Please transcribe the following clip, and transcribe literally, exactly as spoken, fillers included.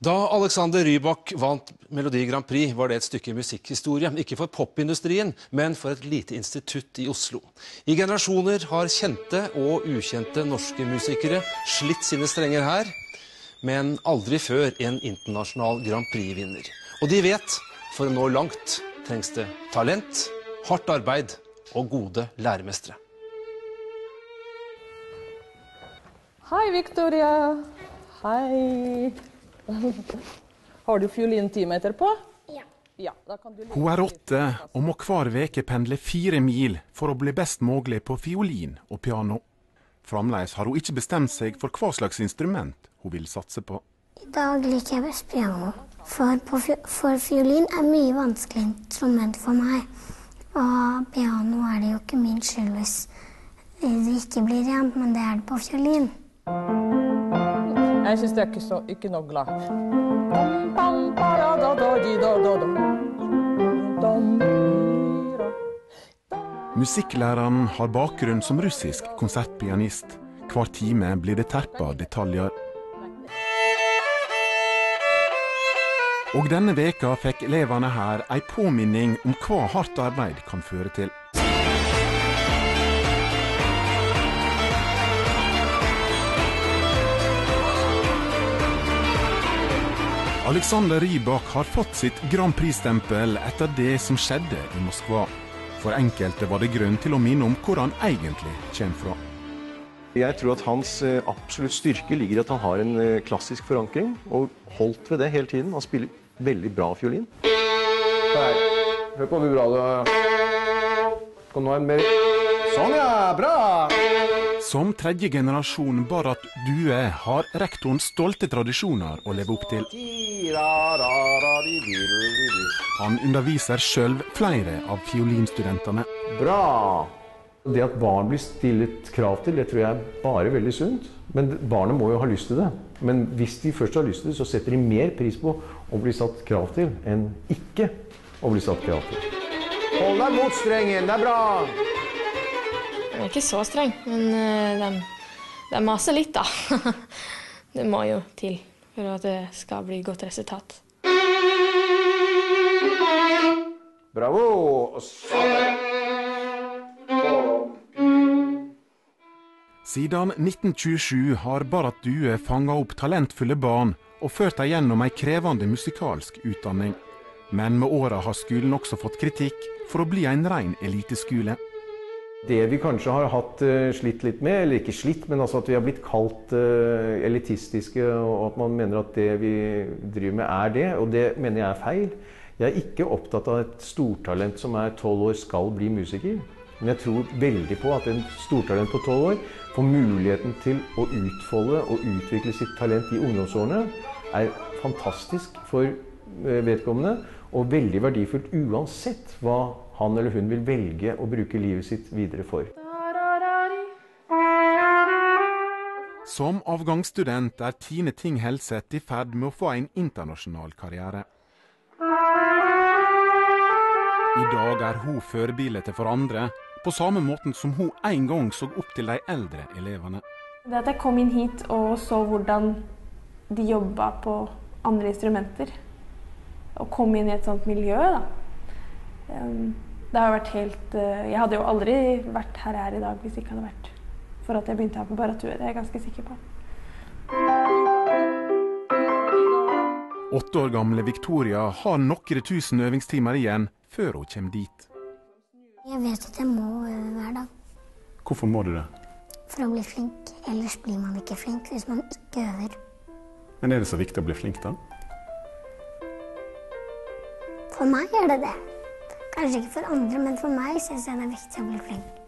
Da Alexander Rybak vant Melodi Grand Prix var det et stykke musikkhistorie, ikke for popindustrien, men for et lite institutt i Oslo. I generasjoner har kjente og ukjente norske musikere slitt sine strenger her, men aldri før en internasjonal Grand Prix-vinner. Og de vet, for å nå langt trengs det talent, hardt arbeid og gode læremestre. Hei, Victoria. Hei. Har du fiolintime etterpå? Ja. Ja, da kan du... Hun er åtte og må hver veke pendle fire mil for å bli best mulig på fiolin og piano. Fremdeles har hun ikke bestemt seg for hva slags instrument hun vil satse på. I dag liker jeg best piano, for, på, for fiolin er mye vanskelig instrument for meg. Og piano er det jo ikke min skyld hvis det ikke blir rent, men det er det på fiolin. Jeg synes det er ikke, så, ikke noe glad. Musikklæreren har bakgrunn som russisk konsertpianist. Hver time blir det terpa detaljer. Og denne veka fikk elevene her en påminning om hva hardt arbeid kan føre til. Alexander Rybak har fått sitt Grand Prix-stempel etter det som skjedde i Moskva. For enkelte var det grunn til å minne om hvor han egentlig kommer fra. Jeg tror at hans absolutt styrke ligger i at han har en klassisk forankring, og holdt ved det hele tiden. Han spiller veldig bra fiolin. Der. Hør på hvor bra du... Kom nå en mer... Sånn ja, bra! Som tredje generasjon Barrat Due har rektoren stolte tradisjoner å leve opp til. Han underviser selv flere av fiolinstudentene. Bra! Det at barn blir stillet krav til, det tror jeg er bare veldig sunt. Men barnet må jo ha lyst til det. Men hvis de først har lyst til det, så setter de mer pris på å bli satt krav til enn ikke å bli satt krav til. Hold deg mot strengen, det er bra! Jeg er ikke så streng, men de, de maser litt da. Det må jo til for at det skal bli godt resultat. Bravo! Siden nitten tjuesju har Barrat Due fanget opp talentfulle barn og ført dem gjennom en krevende musikalsk utdanning. Men med åra har skolen også fått kritikk for å bli en ren eliteskole. Det vi kanskje har hatt uh, slitt litt med, eller ikke slitt, men altså at vi har blitt kalt uh, elitistiske, og at man mener at det vi driver med er det, og det mener jeg er feil. Jeg er ikke opptatt av et stortalent som er tolv år skal bli musiker, men jeg tror veldig på at en stortalent på tolv år får muligheten til å utfolde og utvikle sitt talent i ungdomsårene, er fantastisk for uh, vedkommende, og veldig verdifullt uansett hva han eller hun vil velge å bruke livet sitt videre for. Som avgangsstudent er Tine Ting Helseth i ferd med å få en internasjonal karriere. I dag er hun forbildet for andre, på samme måten som hun en gang så opp til de eldre elevene. Det at jeg kom inn hit og så hvordan de jobbet på andre instrumenter, og kom inn i et sånt miljø da. Det har vært helt... Jeg hadde jo aldri vært her jeg er i dag hvis det ikke hadde vært for at jeg begynte her på Barrat Due, det er jeg ganske sikker på. Åtte år gamle Victoria har noen tusen øvingstimer igjen før hun kommer dit. Jeg vet at jeg må øve hver dag. Hvorfor må du det? For å bli flink, ellers blir man ikke flink hvis man ikke øver. Men er det så viktig å bli flink da? For meg er det det. Kanskje ikke for andre, men for meg synes jeg det er viktig å bli flink.